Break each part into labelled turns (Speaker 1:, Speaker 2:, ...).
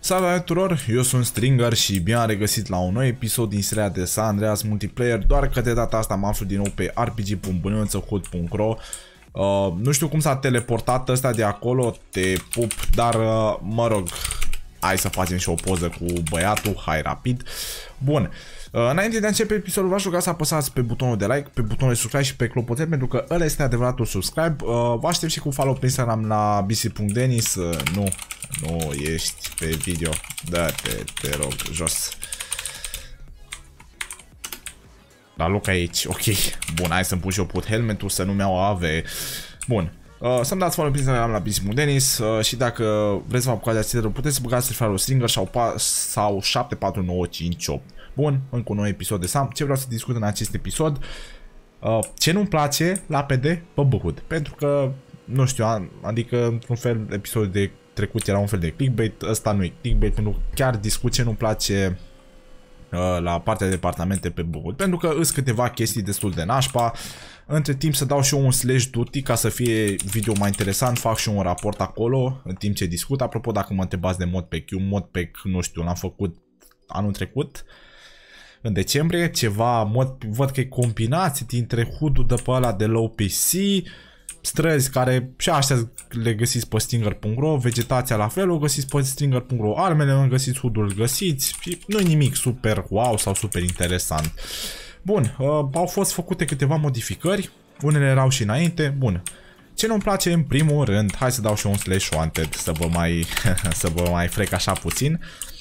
Speaker 1: Salut tuturor, eu sunt Stringer și bine am regăsit la un nou episod din seria de San Andreas Multiplayer, doar că de data asta mă aflu din nou pe rpg.buniuțăhut.ro. Nu știu cum s-a teleportat ăsta de acolo, te pup, dar mă rog, hai să facem și o poză cu băiatul, hai rapid. Bun, înainte de a începe episodul, v-aș ruga să apăsați pe butonul de like, pe butonul de subscribe și pe clopoțel, pentru că ăla este adevăratul subscribe. Vă aștept și cu follow pe Instagram la bc.denis. Nu ești pe video, dă-te, te rog, jos. La loc aici, ok. Bun, hai să-mi pun și eu put helmetul să nu-mi iau AV. Bun, să-mi dați follow pe Instagram la bc.denis și dacă vreți să vă apucați de acest video, puteți să băgați fraiul Stringer sau 74958. Bun, încă un nou episod de Sam. Ce vreau să discut în acest episod? Ce nu-mi place la PD pe Băhut. Pentru că, nu știu, adică într-un fel episodul de trecut era un fel de clickbait, ăsta nu e clickbait, pentru că chiar discut ce nu-mi place la partea de departamente pe Băhut. Pentru că îs câteva chestii destul de nașpa. Între timp să dau și eu un slash duty ca să fie video mai interesant, fac și un raport acolo în timp ce discut. Apropo, dacă mă întrebați de modpack, eu modpack, nu știu, l-am făcut anul trecut în decembrie, ceva, văd că e combinație dintre HUD-ul de pe ăla de low PC, străzi care și astea le găsiți pe stinger.ro, vegetația la fel o găsiți pe stinger.ro, armele nu găsiți, HUD-ul îl găsiți și nu e nimic super wow sau super interesant. Bun, au fost făcute câteva modificări, unele erau și înainte, bun. Ce nu-mi place în primul rând, hai să dau și un slash wanted să vă mai frec așa puțin,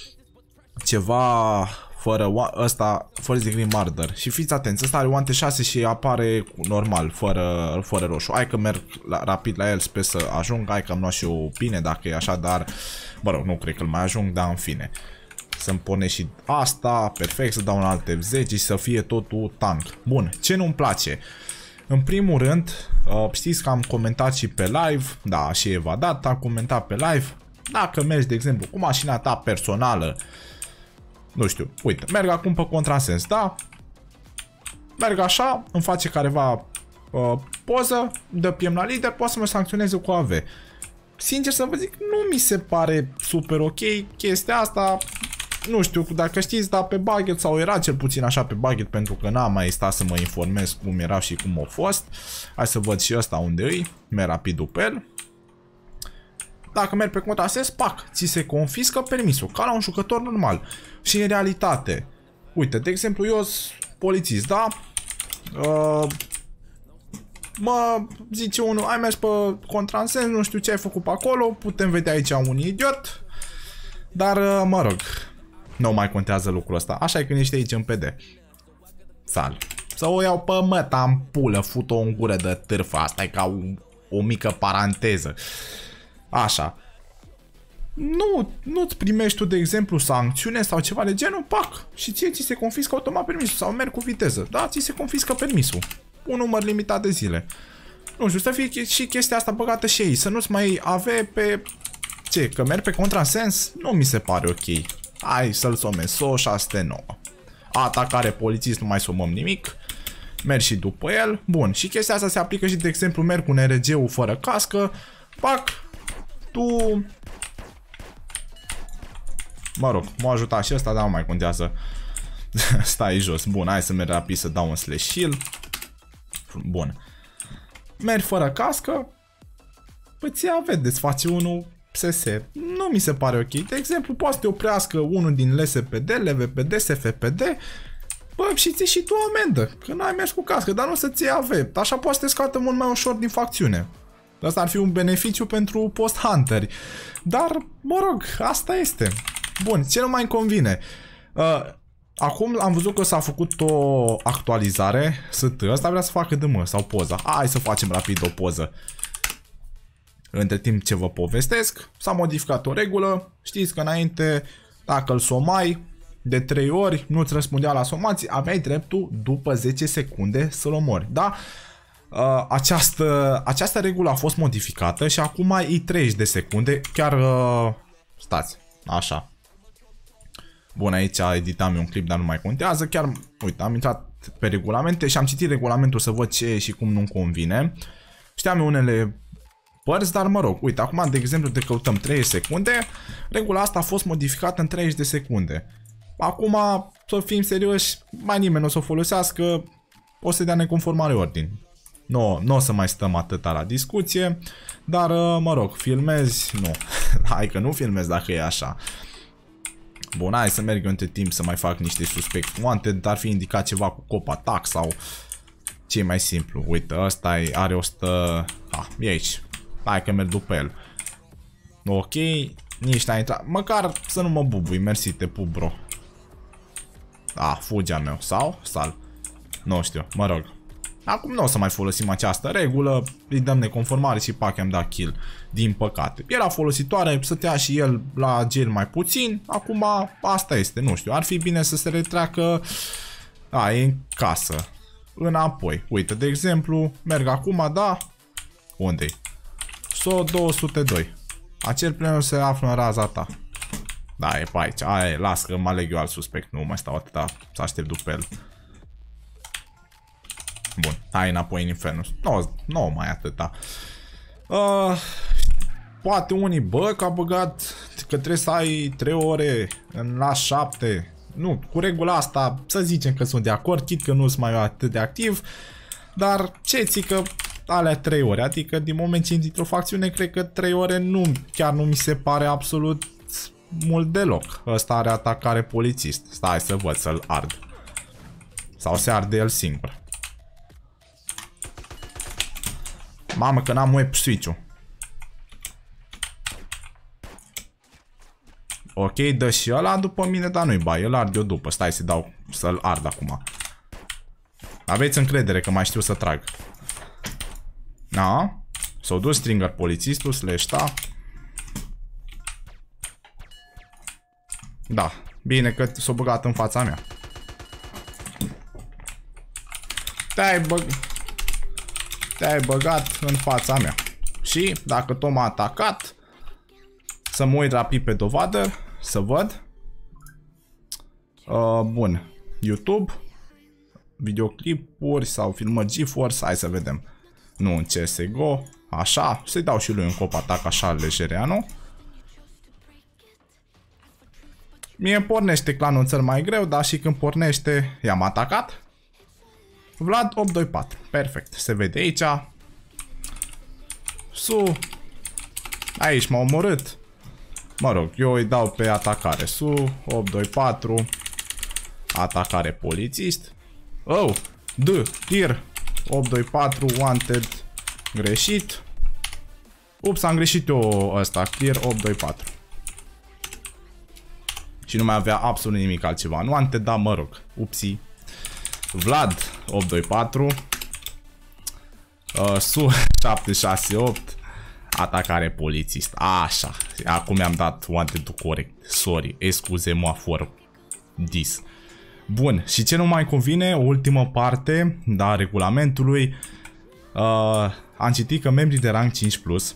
Speaker 1: ceva fără ăsta, First Degree Murder. Și fiți atenți, ăsta are wanted 6 și apare normal, fără roșu. Hai că merg rapid la el, sper să ajung, hai că am luat și o pine dacă e așa, dar mă rog, nu cred că îl mai ajung, dar în fine. Să-mi pune și asta, perfect, să dau un alt F10 și să fie totul tank. Bun, ce nu-mi place? În primul rând, știți că am comentat și pe live, da, și evadat, am comentat pe live, dacă mergi, de exemplu, cu mașina ta personală, nu știu, uite, merg acum pe contrasens, da? Merg așa, îmi face careva poză, dă PM la lider, poate să mă sancționeze cu AV. Sincer să vă zic, nu mi se pare super ok chestia asta. Nu știu dacă știți, dar pe Bugget, sau era cel puțin așa pe Bugget, pentru că n-am mai stat să mă informez cum era și cum a fost. Hai să văd și ăsta unde îi, merg rapid după el. Dacă mergi pe contrasens, pac, ți se confiscă permisul, ca la un jucător normal. Și în realitate, uite, de exemplu, eu sunt polițist, da? Mă zice unul, ai mers pe contrasens, nu știu ce ai făcut pe acolo, putem vedea aici un idiot, dar mă rog, nu mai contează lucrul ăsta. Așa e când ești aici în PD. Sal. Să o iau pe măta în pulă, fut-o în gură de târfă, asta e ca o mică paranteză. Așa. Nu-ți primești tu, de exemplu, sancțiune sau ceva de genul, pac, și ți se confiscă automat permisul, sau merg cu viteză, da, ți se confiscă permisul. Un număr limitat de zile. Nu știu, să fie și chestia asta băgată și ei, să nu-ți mai ave pe... Ce, că merg pe contrasens? Nu mi se pare ok. Hai să-l somem, SO 609. Atacare polițist, nu mai somăm nimic. Mergi și după el, bun, și chestia asta se aplică și, de exemplu, merg cu NRG-ul fără cască, pac, tu... Mă rog, m-a ajutat și ăsta, dar nu mai contează. Stai jos. Bun, hai să merg rapid să dau un slash shield. Bun. Mergi fără cască. Păi ți-a vedeți, face unul SS. Nu mi se pare ok. De exemplu, poate să te oprească unul din LSPD, LVPD, SFPD. Bă, și ții și tu amendă, că n-ai mers cu cască, dar nu să-ți iei AV. Așa poate să te scoată mult mai ușor din facțiune. Asta ar fi un beneficiu pentru post-hunteri. Dar, mă rog, asta este. Bun, ce nu mai convine? Acum am văzut că s-a făcut o actualizare. Ăsta vrea să facă DM sau poza. Hai să facem rapid o poză. Între timp ce vă povestesc, s-a modificat o regulă. Știți că înainte, dacă îl somai de 3 ori, nu-ți răspundea la somații, aveai dreptul după 10 secunde să-l omori. Da? Această regulă a fost modificată și acum e 30 de secunde. Chiar, stați, așa. Bun, aici editam eu un clip, dar nu mai contează. Chiar, uite, am intrat pe regulamente și am citit regulamentul să văd ce și cum nu-mi convine. Știam eu unele părți, dar mă rog, uite, acum de exemplu de căutăm 30 secunde, regula asta a fost modificată în 30 de secunde. Acum, să fim serioși, mai nimeni nu o să o folosească, o să dea neconformare ordin. Nu o să mai stăm atâta la discuție, dar mă rog, filmezi, nu. Hai că nu filmezi dacă e așa. Bun, hai să merg eu între timp să mai fac niște suspect wanted, ar fi indicat ceva cu cop attack sau ce e mai simplu. Uite, ăsta are 100... e aici. Hai că merg după el. Ok, nici n-a intrat. Măcar să nu mă bubui, mersi, te pup, bro. Fugi a meu, sau? Sal. Nu știu, mă rog. Acum nu o să mai folosim această regulă, îi dăm neconformare și pac, am dat kill. Din păcate. Era folositoare, stătea și el la gel mai puțin, acum asta este, nu știu, ar fi bine să se retreacă, e în casă, înapoi. Uite, de exemplu, merg acum, da, unde-i? SO 202. Acel premiu se află în raza ta. Da, e pe aici, las că mă aleg eu alt suspect, nu mai stau atâta să aștept după el. Bun, hai înapoi în Infernus. Nu mai atâta. Poate unii, că a băgat că trebuie să ai 3 ore la 7. Nu, cu regula asta să zicem că sunt de acord, chit că nu sunt mai atât de activ. Dar ce ții că alea 3 ore, adică din moment ce intri într-o facțiune, cred că 3 ore chiar nu mi se pare absolut mult deloc. Ăsta are atacare polițist. Stai să văd, să-l ard. Sau se arde el singur. Mamă, că n-am web switch-ul. Ok, dă și ăla după mine, dar nu-i bai, el arde eu după. Stai să-l ard acum. Aveți încredere că mai știu să trag. S-o dus stringer polițistul, sleșta. Da, bine că s-o băgat în fața mea. Te-ai băgat în fața mea. Și dacă tot m-a atacat, să mă uit rapid pe dovadă, să văd. Bun, YouTube, videoclipuri sau filmări GeForce, hai să vedem. Nu în CSGO, așa, să-i dau și lui un cop atac așa lejereanu. Mie pornește clanul în țări mai greu, dar și când pornește, i-am atacat. Vlad 824, perfect, se vede aici. Aici m-a omorât. Mă rog, eu îi dau pe atacare. 824, atacare polițist. Tir 824, wanted, greșit. Ups, am greșit eu ăsta, clear 824. Și nu mai avea absolut nimic altceva. Nu wanted, da, mă rog, upsi. Vlad 824, Su 768, atacare polițist. Așa, acum mi-am dat wanted-ul corect. Sorry, excuse-mă for this. Bun, și ce nu mai convine, o ultimă parte, da, regulamentului. Am citit că membrii de rang 5+,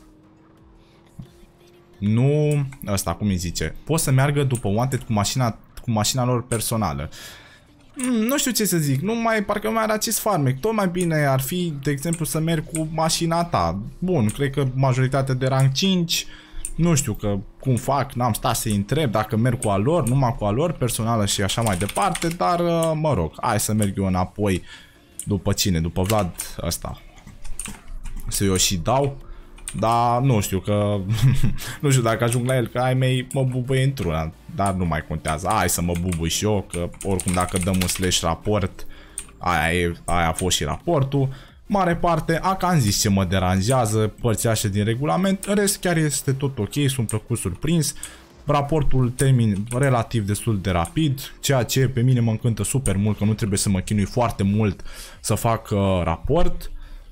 Speaker 1: nu, ăsta cum îi zice, pot să meargă după wanted cu mașina lor personală. Nu știu ce să zic, parcă nu mai are acest farmec. Tot mai bine ar fi, de exemplu, să merg cu mașina ta. Bun, cred că majoritatea de rang 5, nu știu cum fac, n-am stat să-i întreb dacă merg cu a lor, numai cu a lor personală și așa mai departe, dar mă rog, hai să merg eu înapoi după cine, după Vlad ăsta. Să eu și dau, dar nu știu că, nu știu dacă ajung la el, că ai mei mă bubuie într-una, dar nu mai contează. Hai să mă bubui și eu, că oricum dacă dăm un slash raport, aia a fost și raportul. Mare parte, că am zis ce mă deranjează, părțile din regulament, în rest chiar este tot ok, sunt plăcut surprins. Raportul termin relativ destul de rapid, ceea ce pe mine mă încântă super mult, că nu trebuie să mă chinui foarte mult să fac raport.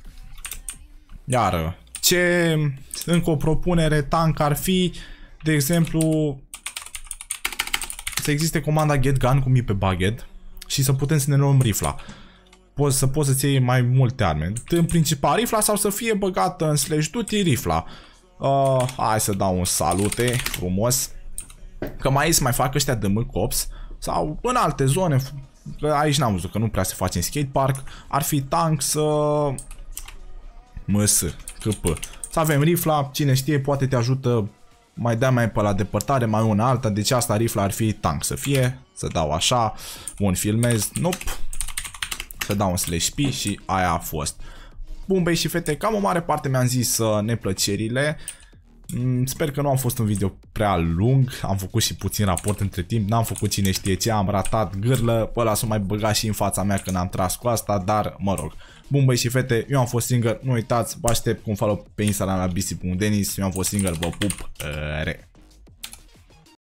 Speaker 1: Iar ce încă o propunere tank ar fi, de exemplu, să existe comanda get gun cum e pe Bugged și să putem să ne luăm rifla. Poți să-ți iei mai multe arme. În principal rifla sau să fie băgată în slash duty rifla. Hai să dau un salute frumos. Că mai mai fac ăștia de cops sau în alte zone. Că aici n-am văzut că nu prea se face în skatepark. Ar fi tank să... KP. să avem rifla, cine știe, poate te ajută, mai dea mai pe la depărtare, mai una alta, deci asta rifla ar fi tank să fie, să dau așa, bun, filmez, nope, să dau un slash P și aia a fost. Bun, băi și fete, cam o mare parte mi-am zis neplăcerile. Sper că nu am fost un video prea lung, am făcut și puțin raport între timp, n-am făcut cine știe ce, am ratat gârlă, ăla s-o mai băgat și în fața mea când am tras cu asta, dar mă rog. Bun, băi și fete, eu am fost Singer, nu uitați, vă aștept cu un follow pe Instagram la bc.denis, eu am fost Singer, vă pup, re.